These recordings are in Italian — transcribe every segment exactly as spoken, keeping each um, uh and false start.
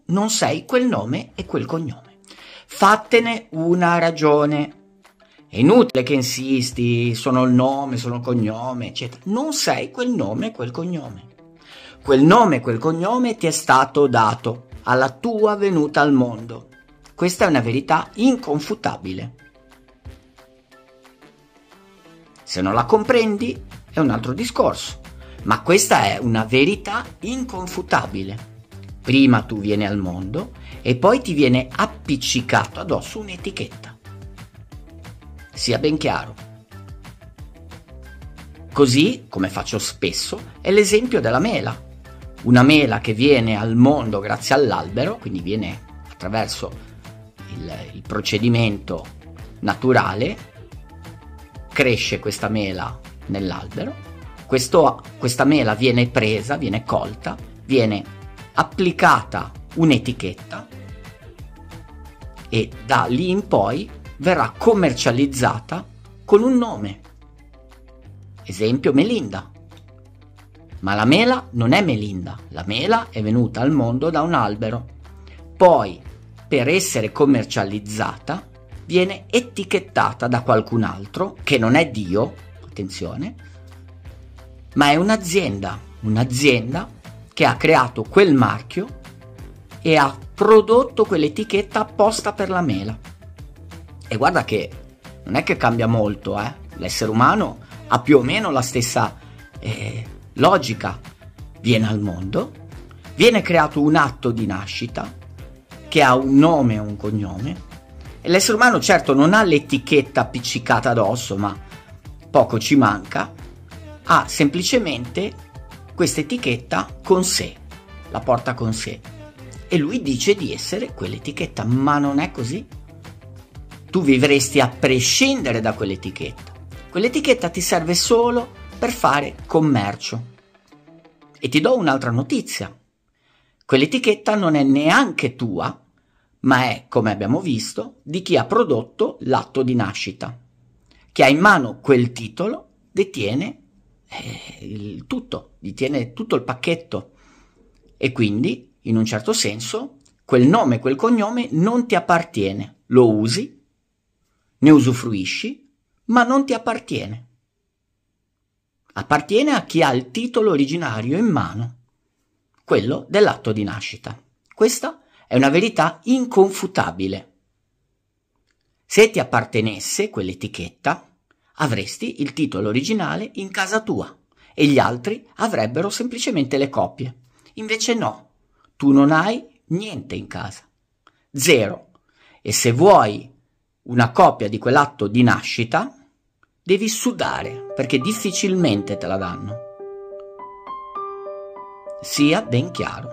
non sei quel nome e quel cognome. Fattene una ragione. È inutile che insisti, sono il nome, sono il cognome, eccetera. Non sei quel nome e quel cognome. Quel nome e quel cognome ti è stato dato alla tua venuta al mondo. Questa è una verità inconfutabile. Se non la comprendi è un altro discorso, ma questa è una verità inconfutabile. Prima tu vieni al mondo e poi ti viene appiccicato addosso un'etichetta. Sia ben chiaro. Così, come faccio spesso, è l'esempio della mela. Una mela che viene al mondo grazie all'albero, quindi viene attraverso il, il procedimento naturale, cresce questa mela nell'albero, questo, questa mela viene presa, viene colta, viene applicata un'etichetta e da lì in poi verrà commercializzata con un nome. Esempio Melinda. Ma la mela non è Melinda, la mela è venuta al mondo da un albero. Poi, per essere commercializzata, viene etichettata da qualcun altro, che non è Dio, attenzione, ma è un'azienda, un'azienda che ha creato quel marchio e ha prodotto quell'etichetta apposta per la mela. E guarda che non è che cambia molto, eh? L'essere umano ha più o meno la stessa eh, logica. Viene al mondo, viene creato un atto di nascita che ha un nome e un cognome, e l'essere umano certo non ha l'etichetta appiccicata addosso, ma poco ci manca, ha semplicemente questa etichetta con sé, la porta con sé, e lui dice di essere quell'etichetta, ma non è così. Tu vivresti a prescindere da quell'etichetta. Quell'etichetta ti serve solo per fare commercio. E ti do un'altra notizia. Quell'etichetta non è neanche tua, ma è, come abbiamo visto, di chi ha prodotto l'atto di nascita. Chi ha in mano quel titolo detiene eh, il tutto, detiene tutto il pacchetto. E quindi, in un certo senso, quel nome, quel cognome non ti appartiene. Lo usi, ne usufruisci, ma non ti appartiene. Appartiene a chi ha il titolo originario in mano, quello dell'atto di nascita. Questa è una verità inconfutabile. Se ti appartenesse quell'etichetta, avresti il titolo originale in casa tua e gli altri avrebbero semplicemente le copie. Invece no, tu non hai niente in casa. Zero. E se vuoi una copia di quell'atto di nascita, devi sudare, perché difficilmente te la danno. Sia ben chiaro.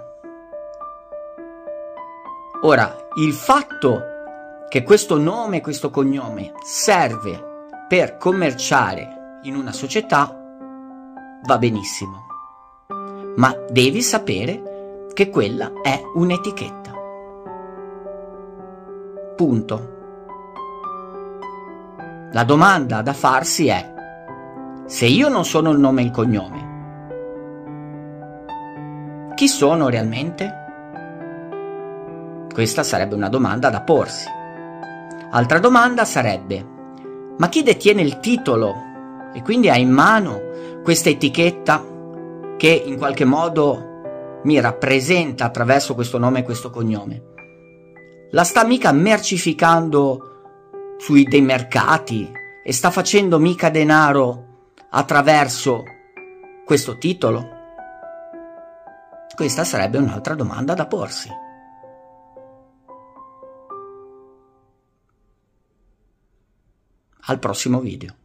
Ora, il fatto che questo nome, questo cognome serve per commerciare in una società va benissimo, ma devi sapere che quella è un'etichetta. Punto. La domanda da farsi è: se io non sono il nome e il cognome, chi sono realmente? Questa sarebbe una domanda da porsi. Altra domanda sarebbe: ma chi detiene il titolo e quindi ha in mano questa etichetta che in qualche modo mi rappresenta attraverso questo nome e questo cognome? La sta mica mercificando sui dei mercati e sta facendo mica denaro attraverso questo titolo? Questa sarebbe un'altra domanda da porsi. Al prossimo video.